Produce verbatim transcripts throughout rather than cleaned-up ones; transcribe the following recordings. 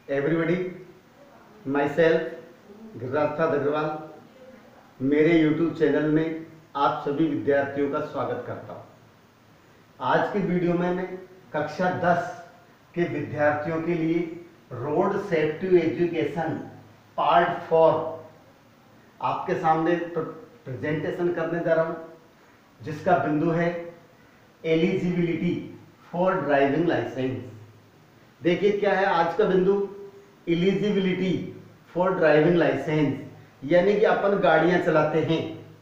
Everybody, myself Giriraj Prasad Agarwal, मेरे YouTube channel में आप सभी विद्यार्थियों का स्वागत करता हूँ। आज की वीडियो में मैं कक्षा दस के विद्यार्थियों के लिए road safety education part four आपके सामने प्रेजेंटेशन करने जा रहा हूँ, जिसका बिंदु है एलिजिबिलिटी फॉर ड्राइविंग लाइसेंस। देखिए क्या है आज का बिंदु, एलिजिबिलिटी फॉर ड्राइविंग लाइसेंस, यानी कि अपन गाड़ियां चलाते हैं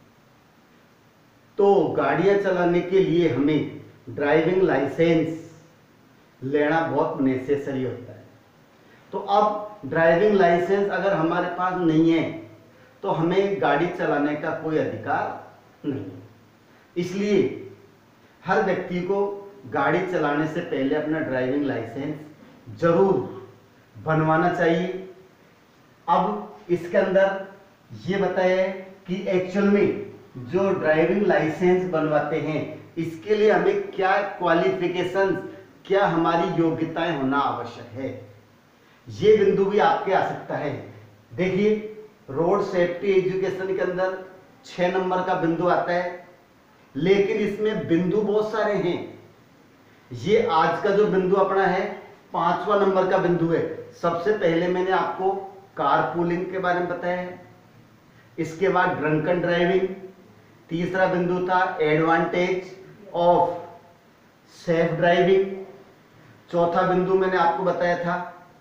तो गाड़ियां चलाने के लिए हमें ड्राइविंग लाइसेंस लेना बहुत नेसेसरी होता है। तो अब ड्राइविंग लाइसेंस अगर हमारे पास नहीं है तो हमें गाड़ी चलाने का कोई अधिकार नहीं। इसलिए हर व्यक्ति को गाड़ी चलाने से पहले अपना ड्राइविंग लाइसेंस जरूर बनवाना चाहिए। अब इसके अंदर ये बताया है कि एक्चुअल में जो ड्राइविंग लाइसेंस बनवाते हैं इसके लिए हमें क्या क्वालिफिकेशन, क्या हमारी योग्यताएं होना आवश्यक है, ये बिंदु भी आपके आ सकता है। देखिए रोड सेफ्टी एजुकेशन के अंदर छह नंबर का बिंदु आता है, लेकिन इसमें बिंदु बहुत सारे हैं। ये आज का जो बिंदु अपना है पांचवा नंबर का बिंदु है। सबसे पहले मैंने आपको कारपूलिंग के बारे में बताया है, इसके बाद ड्रंकन ड्राइविंग, तीसरा बिंदु था एडवांटेज ऑफ सेफ ड्राइविंग, चौथा बिंदु मैंने आपको बताया था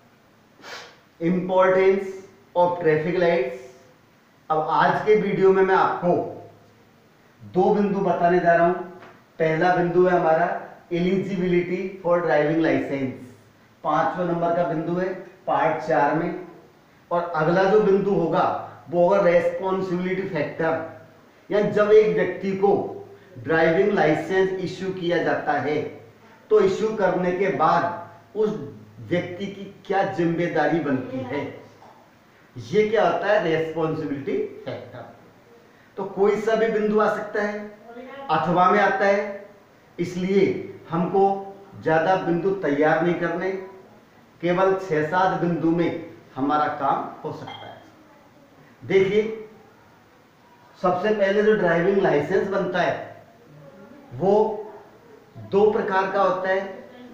इंपॉर्टेंस ऑफ ट्रैफिक लाइट्स। अब आज के वीडियो में मैं आपको दो बिंदु बताने जा रहा हूं। पहला बिंदु है हमारा एलिजिबिलिटी फॉर ड्राइविंग लाइसेंस, पांचवें नंबर का बिंदु है पार्ट चार में। और अगला जो बिंदु होगा वो होगा रेस्पॉन्सिबिलिटी फैक्टर, यानी जब एक व्यक्ति को ड्राइविंग लाइसेंस इश्यू किया जाता है तो इश्यू करने के बाद उस व्यक्ति की क्या जिम्मेदारी बनती है, ये क्या होता है रेस्पॉन्सिबिलिटी फैक्टर। तो कोई सा भी बिंदु आ सकता है, अथवा में आता है, इसलिए हमको ज्यादा बिंदु तैयार नहीं करने, केवल छह सात बिंदु में हमारा काम हो सकता है। देखिए सबसे पहले जो ड्राइविंग लाइसेंस बनता है वो दो प्रकार का होता है,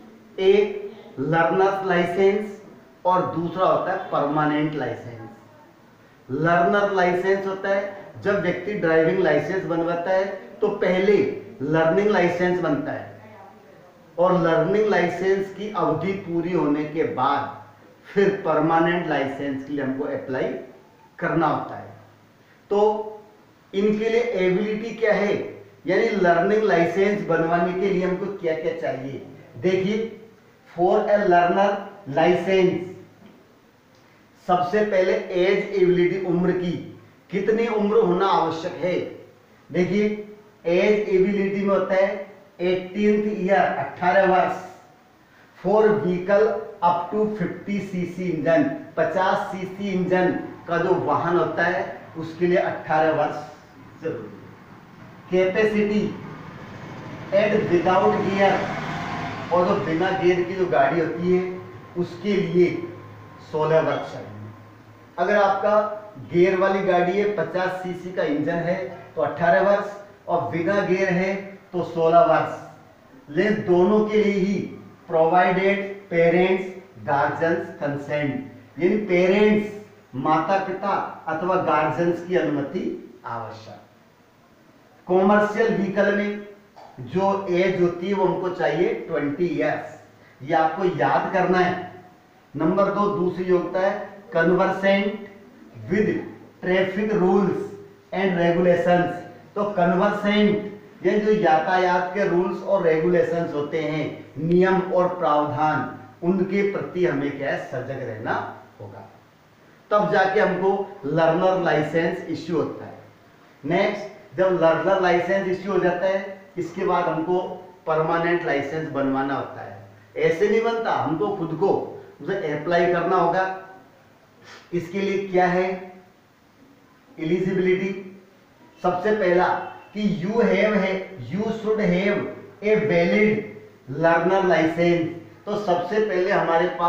एक लर्नर लाइसेंस और दूसरा होता है परमानेंट लाइसेंस। लर्नर लाइसेंस होता है जब व्यक्ति ड्राइविंग लाइसेंस बनवाता है तो पहले लर्निंग लाइसेंस बनता है और लर्निंग लाइसेंस की अवधि पूरी होने के बाद फिर परमानेंट लाइसेंस के लिए हमको अप्लाई करना होता है। तो इनके लिए एबिलिटी क्या है, यानी लर्निंग लाइसेंस बनवाने के लिए हमको क्या क्या चाहिए। देखिए फॉर ए लर्नर लाइसेंस सबसे पहले एज एबिलिटी, उम्र की कितनी उम्र होना आवश्यक है। देखिए एज एबिलिटी में होता है एटीन्थ ईयर, अठारह वर्ष। For vehicle up to fifty cc engine, पचास सीसी इंजन का जो वाहन होता है उसके लिए अठारह वर्ष जरूरी। कैपेसिटी एड विदाउट गियर, और जो बिना गियर की जो गाड़ी होती है उसके लिए सोलह वर्ष चाहिए। अगर आपका गियर वाली गाड़ी है, पचास सीसी का इंजन है तो अठारह वर्ष, और बिना गियर है तो सोलह वर्ष। लेकिन दोनों के लिए ही प्रोवाइडेड पेरेंट्स गार्जियंस कंसेंट, यानी पेरेंट्स माता पिता अथवा गार्जियंस की अनुमति आवश्यक। कॉमर्शियल व्हीकल में जो एज होती है वो हमको चाहिए ट्वेंटी इयर्स, ये आपको याद करना है। नंबर दो दूसरी योग्यता है conversant with traffic rules and regulations. तो कन्वर्सेंट ये जो यातायात के रूल्स और रेगुलेशंस होते हैं, नियम और प्रावधान, उनके प्रति हमें क्या है सजग रहना होगा, तब जाके हमको लर्नर लाइसेंस इश्यू होता है। नेक्स्ट जब लर्नर लाइसेंस इश्यू हो जाता है इसके बाद हमको परमानेंट लाइसेंस बनवाना होता है। ऐसे नहीं बनता, हमको खुद को उसे अप्लाई करना होगा। इसके लिए क्या है एलिजिबिलिटी, सबसे पहला कि यू हैव है you should have a valid learner licence. तो सबसे पहले हमारे पास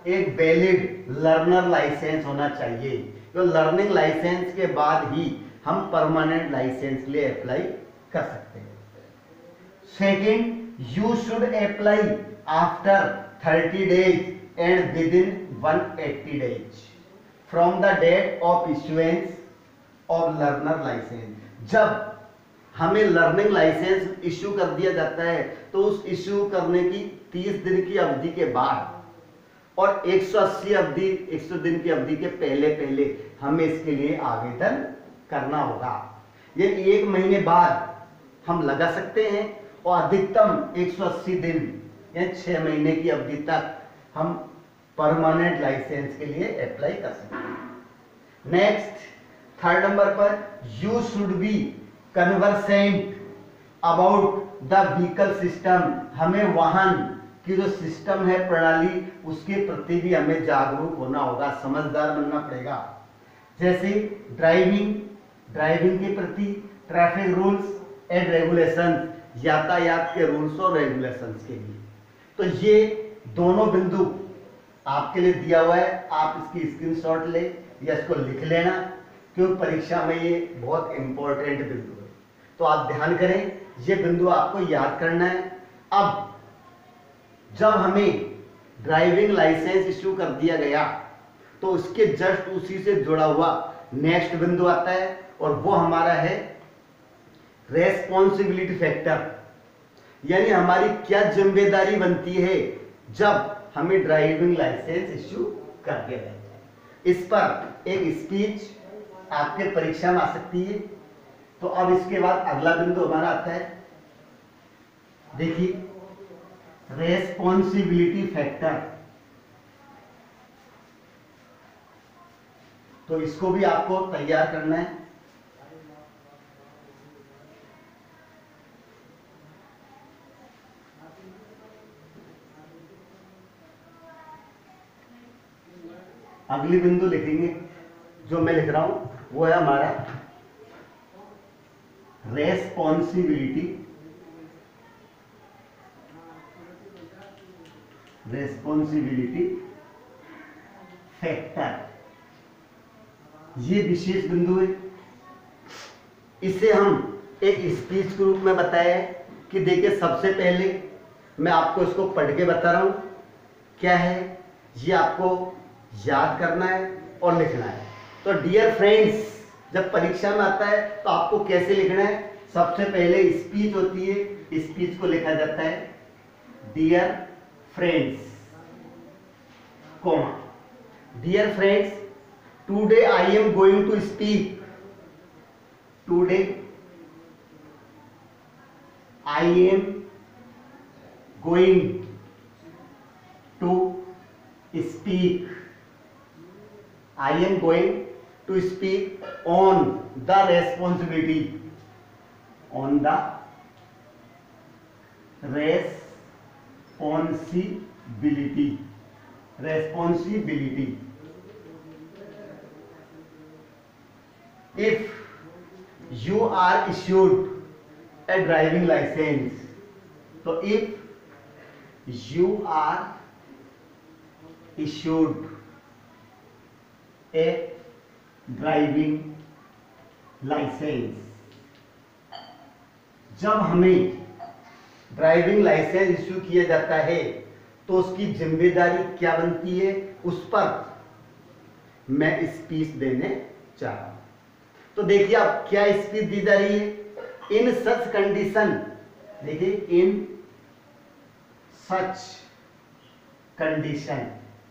एक वैलिड लर्नर लाइसेंस होना चाहिए। तो लर्निंग लाइसेंस के बाद ही हम परमानेंट लाइसेंस के लिए अप्लाई कर सकते हैं। Second, you should apply after thirty days and within one eighty days from the date of issuance of learner licence. जब हमें लर्निंग लाइसेंस इश्यू कर दिया जाता है तो उस इश्यू करने की तीस दिन की अवधि के बाद और एक सौ अस्सी अवधि एक सौ दिन की अवधि के पहले पहले हमें इसके लिए आवेदन करना होगा। ये एक महीने बाद हम लगा सकते हैं और अधिकतम एक सौ अस्सी दिन या छह महीने की अवधि तक हम परमानेंट लाइसेंस के लिए अप्लाई कर सकते हैं। नेक्स्ट, थर्ड नंबर पर, you should be conversant about the vehicle system. हमें वाहन की जो सिस्टम है, प्रणाली, उसके प्रति भी हमें जागरूक होना होगा, समझदार बनना पड़ेगा। जैसे ड्राइविंग ड्राइविंग के प्रति, ट्रैफिक रूल्स एंड रेगुलेशन, यातायात के रूल्स और रेगुलेशंस के लिए। तो ये दोनों बिंदु आपके लिए दिया हुआ है, आप इसकी स्क्रीनशॉट ले या इसको लिख लेना, क्योंकि परीक्षा में ये बहुत इंपॉर्टेंट बिंदु है। तो आप ध्यान करें, ये बिंदु आपको याद करना है। अब जब हमें ड्राइविंग लाइसेंस इश्यू कर दिया गया तो उसके जस्ट उसी से जुड़ा हुआ नेक्स्ट बिंदु आता है और वो हमारा है रेस्पॉन्सिबिलिटी फैक्टर, यानी हमारी क्या जिम्मेदारी बनती है जब हमें ड्राइविंग लाइसेंस इश्यू कर दिया जाता है। इस पर एक स्पीच आपके परीक्षा में आ सकती है। तो अब इसके बाद अगला बिंदु हमारा आता है, देखिए, रेस्पॉन्सिबिलिटी फैक्टर। तो इसको भी आपको तैयार करना है। अगली बिंदु लिखेंगे, जो मैं लिख रहा हूं वो है हमारा रेस्पॉन्सिबिलिटी रेस्पॉन्सिबिलिटी फैक्टर। ये विशेष बिंदु है। इसे हम एक स्पीच के रूप में बताया है कि देखिए, सबसे पहले मैं आपको इसको पढ़ के बता रहा हूं क्या है, ये आपको याद करना है और लिखना है। तो डियर फ्रेंड्स, जब परीक्षा में आता है तो आपको कैसे लिखना है, सबसे पहले स्पीच होती है, स्पीच को लिखा जाता है dear friends, comma, dear friends, today I am going to speak, today I am going to speak I am going to speak on the responsibility on the responsibility responsibility if you are issued a driving license. So if you are issued a driving licence, जब हमें driving licence issue किया जाता है तो उसकी जिम्मेदारी क्या बनती है, उस पर मैं स्पीच देने चाह रहा हूं। तो देखिए, अब क्या स्पीच दी जा रही है, इन सच कंडीशन, देखिए, in such condition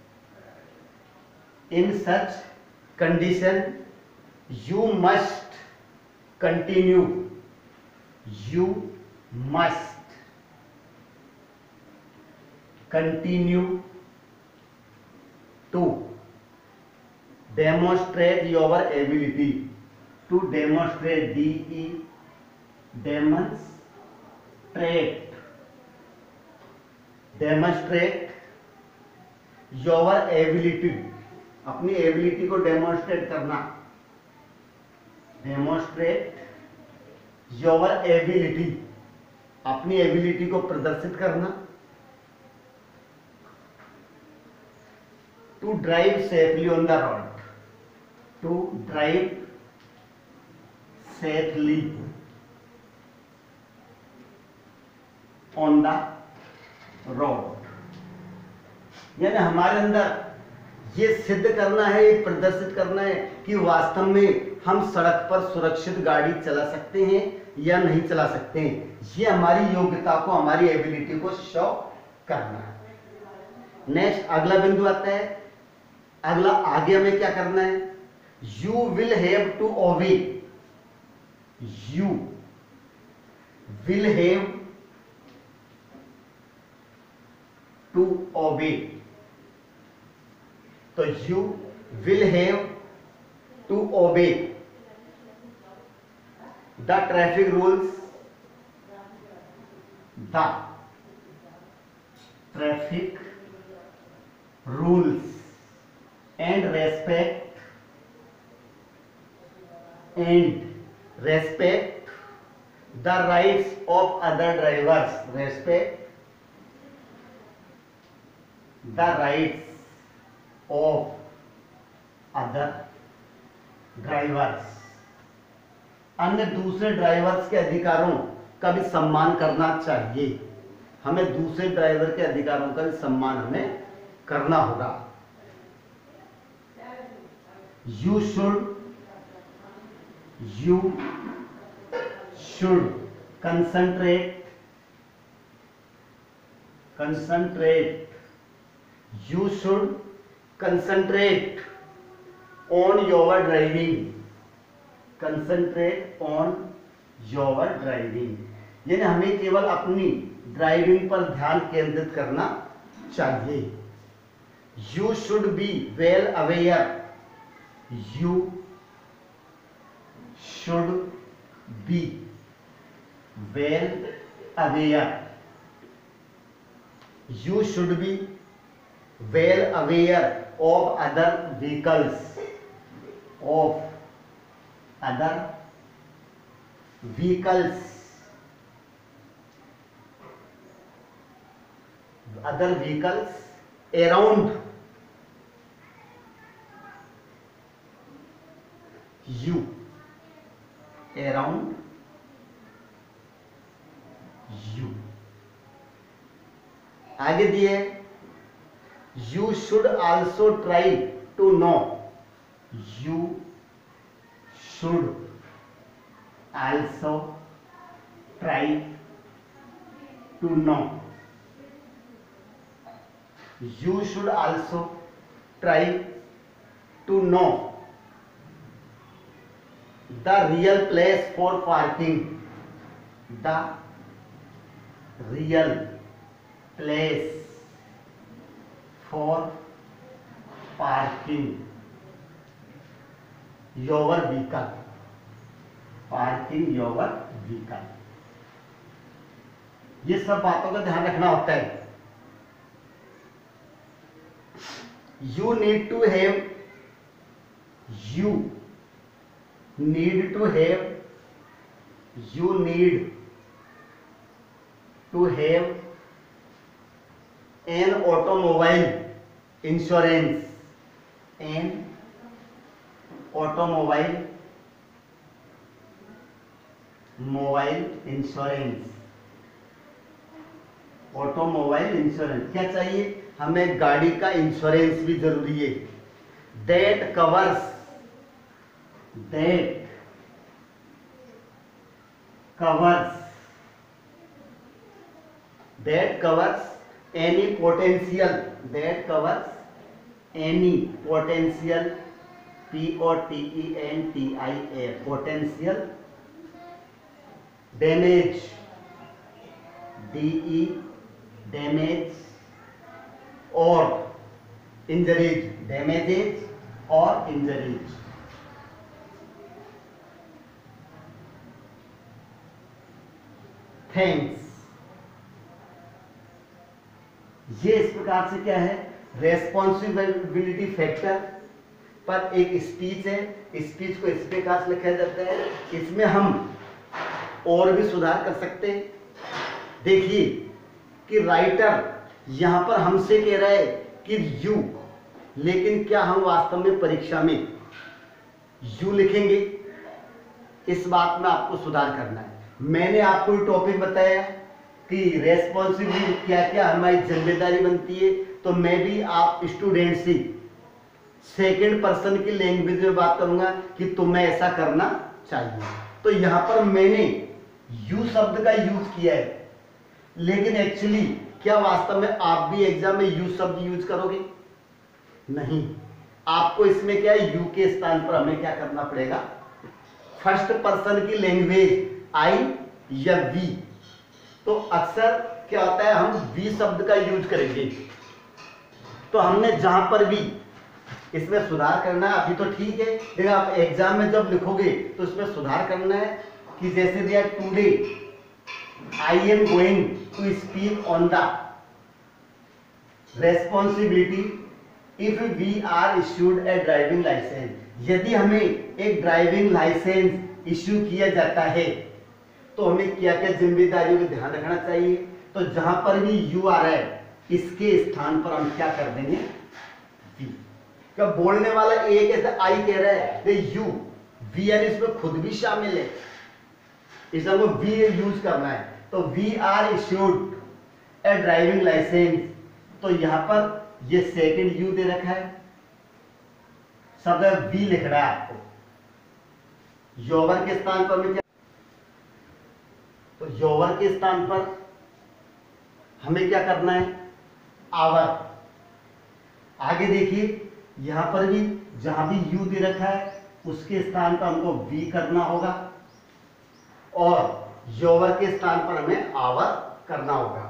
in such condition you must continue you must continue to demonstrate your ability to demonstrate d e demonstrate demonstrate your ability, अपनी एबिलिटी को डेमोन्स्ट्रेट करना, डेमोन्स्ट्रेट योर एबिलिटी, अपनी ability को प्रदर्शित करना to drive safely on the road, to drive safely on the road, यानी हमारे अंदर ये सिद्ध करना है, ये प्रदर्शित करना है कि वास्तव में हम सड़क पर सुरक्षित गाड़ी चला सकते हैं या नहीं चला सकते हैं। ये हमारी योग्यता को, हमारी एबिलिटी को शो करना है। नेक्स्ट अगला बिंदु आता है, अगला आगे हमें क्या करना है, you will have to obey, you will have to obey, तो you will have to obey the traffic rules, the traffic rules and respect and respect the rights of other drivers, respect the rights of other drivers, अन्य दूसरे drivers के अधिकारों का भी सम्मान करना चाहिए। हमें दूसरे ड्राइवर के अधिकारों का भी सम्मान हमें करना होगा। You should, you should concentrate, concentrate, you should concentrate on your driving, concentrate on your driving, यानी हमें केवल अपनी ड्राइविंग पर ध्यान केंद्रित करना चाहिए। You should be well aware, you should be well aware, you should be well aware of other vehicles, of other vehicles, other vehicles around you, around you। आगे दिए, you should also try to know, you should also try to know, you should also try to know the real place for parking, the real place for parking your vehicle, parking your vehicle। ये सब बातों का ध्यान रखना होता है। You need to have, you need to have, you need to have an automobile insurance, an automobile mobile insurance, automobile insurance क्या चाहिए, हमें गाड़ी का इंश्योरेंस भी जरूरी है। That covers, that covers, that covers any potential, that covers any potential, P O T E N T I A, potential damage, D E damage और injuries, damages और इंजरीज। थैंक्स, ये इस प्रकार से क्या है, रेस्पॉन्सिबिलिटी फैक्टर पर एक स्पीच है। स्पीच को इस प्रकार से लिखा जाता है, इसमें हम और भी सुधार कर सकते हैं। देखिए कि राइटर यहां पर हमसे कह रहा है कि यू लेकिन क्या हम वास्तव में परीक्षा में यू लिखेंगे? इस बात में आपको सुधार करना है। मैंने आपको टॉपिक बताया कि रेस्पॉन्सिबिलिटी क्या क्या हमारी जिम्मेदारी बनती है, तो मैं भी आप स्टूडेंट से सेकेंड पर्सन की लैंग्वेज में बात करूंगा कि तुम्हें ऐसा करना चाहिए। तो यहां पर मैंने यू शब्द का यूज किया है, लेकिन एक्चुअली क्या वास्तव में आप भी एग्जाम में यू शब्द यूज करोगे? नहीं। आपको इसमें क्या है, यू के स्थान पर हमें क्या करना पड़ेगा, फर्स्ट पर्सन की लैंग्वेज आई या वी। तो अक्सर क्या होता है, हम वी शब्द का यूज करेंगे। तो हमने जहां पर भी इसमें सुधार करना है, अभी तो ठीक है, लेकिन आप एग्जाम में जब लिखोगे तो इसमें सुधार करना है कि जैसे दिया today I am going to speak on the responsibility if we are issued a driving licence. यदि हमें एक ड्राइविंग लाइसेंस इश्यू किया जाता है तो हमें क्या क्या जिम्मेदारियों का ध्यान रखना चाहिए। तो जहां पर भी यू आ रहा है इसके स्थान पर हम क्या कर देंगे, वी। क्या बोलने वाला एक ऐसा आई कह रहा है यू, वी यानी इसमें खुद भी शामिल है, इस हमको वी यूज करना है। तो we are issued a driving licence, तो यहां पर ये सेकंड यू दे रखा है, शब्द वी लिख रहा है आपको। योवर के स्थान पर में क्या, तो योवर के स्थान पर हमें क्या करना है, आवर। आगे देखिए यहां पर भी जहां भी यू दे रखा है उसके स्थान पर हमको वी करना होगा, और योवर के स्थान पर हमें आवर करना होगा।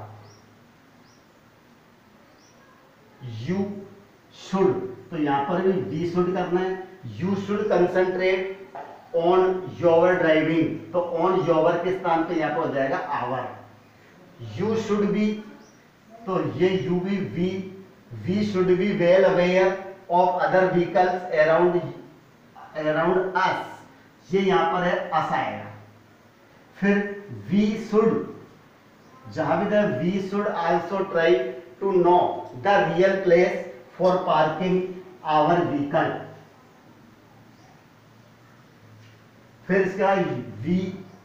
यू शुड, तो यहां पर भी वी शुड करना है। You should concentrate on your driving, तो ऑन योवर के स्थान पे यहां पर हो जाएगा आवर। यू शुड बी, तो ये you be we, we should be well aware of other vehicles around around us, ये यहां पर है अस आएगा। फिर वी शुड, जहां भी the we should also try to know the real place for parking our vehicle. फिर इसका we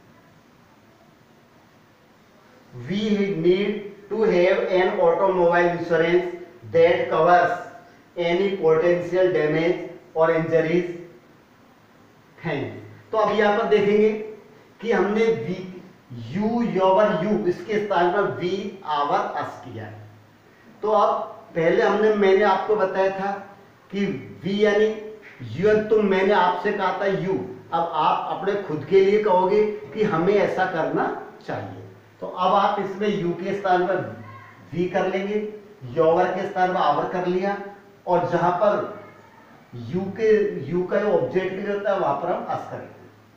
we need to have an automobile insurance that covers any potential damage और इंजरीज। थैंक्स। तो अब यहां पर देखेंगे कि हमने वी यू योवर यू इसके स्थान पर वी आवर अस किया है। तो अब पहले हमने मैंने आपको बताया था कि वी यानी यू, तुम मैंने आपसे कहा था यू, अब आप अपने खुद के लिए कहोगे कि हमें ऐसा करना चाहिए। तो अब आप इसमें यू के स्थान पर वी कर लेंगे, योवर के स्थान पर आवर कर लिया, और जहां पर यू के यू का ऑब्जेक्ट होता है वहां पर हम अस करेंगे।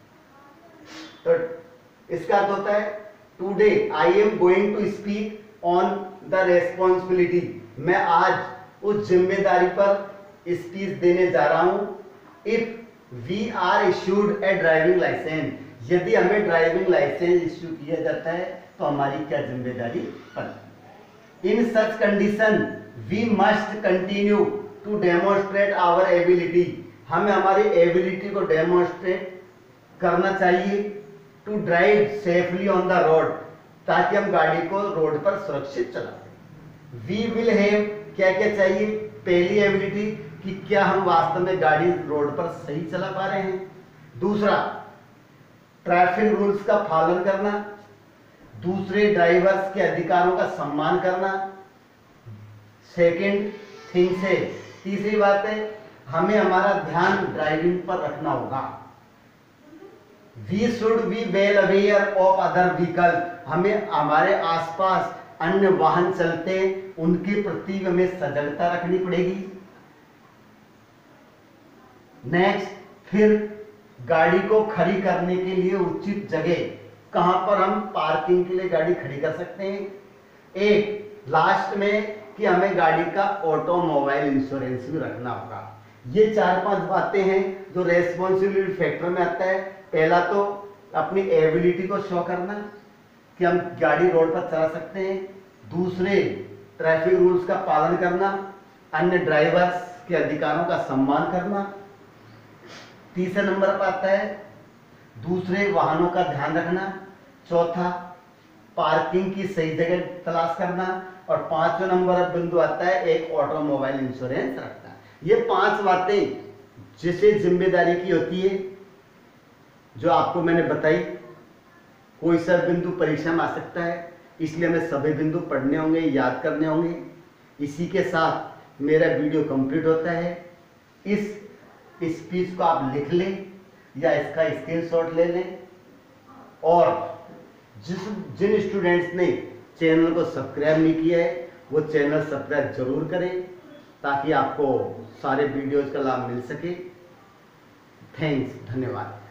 तो इसका अर्थ होता है today I am going to speak on the responsibility, मैं आज उस जिम्मेदारी पर स्पीच देने जा रहा हूं। If we are issued a driving licence, यदि हमें ड्राइविंग लाइसेंस इश्यू किया जाता है तो हमारी क्या जिम्मेदारी बनती है। In such condition we must continue to demonstrate our ability, हमें हमारी एबिलिटी को डेमोन्स्ट्रेट करना चाहिए to drive safely on the road, ताकि हम गाड़ी को रोड पर सुरक्षित चला सकें। वी विल हैव, क्या क्या चाहिए, पहली एबिलिटी कि क्या हम वास्तव में गाड़ी रोड पर सही चला पा रहे हैं। दूसरा, ट्रैफिक रूल्स का पालन करना। दूसरे, ड्राइवर्स के अधिकारों का सम्मान करना। सेकंड थिंग से तीसरी बात है, हमें हमारा ध्यान ड्राइविंग पर रखना होगा। We should be well aware of other vehicle, हमें हमारे आसपास अन्य वाहन चलते उनके प्रति हमें सजगता रखनी पड़ेगी। नेक्स्ट, फिर गाड़ी को खड़ी करने के लिए उचित जगह कहां पर हम पार्किंग के लिए गाड़ी खड़ी कर सकते हैं। एक लास्ट में कि हमें गाड़ी का ऑटोमोबाइल इंश्योरेंस भी रखना होगा। ये चार पांच बातें हैं जो रेस्पॉन्सिबिलिटी फैक्टर में आता है। पहला तो अपनी एबिलिटी को शो करना कि हम गाड़ी रोड पर चला सकते हैं। दूसरे, ट्रैफिक रूल्स का पालन करना, अन्य ड्राइवर्स के अधिकारों का सम्मान करना। तीसरे नंबर पर आता है दूसरे वाहनों का ध्यान रखना। चौथा, पार्किंग की सही जगह तलाश करना। और पांचवें नंबर पर बिंदु आता है एक ऑटोमोबाइल इंश्योरेंस रखना। ये पांच बातें जिसे जिम्मेदारी की होती है, जो आपको मैंने बताई। कोई सा बिंदु परीक्षा में आ सकता है, इसलिए हमें सभी बिंदु पढ़ने होंगे, याद करने होंगे। इसी के साथ मेरा वीडियो कंप्लीट होता है। इस स्पीच को आप लिख लें या इसका स्क्रीनशॉट ले लें। और जिस जिन स्टूडेंट्स ने चैनल को सब्सक्राइब नहीं किया है वो चैनल सब्सक्राइब जरूर करें, ताकि आपको सारे वीडियोज का लाभ मिल सके। थैंक्स, धन्यवाद।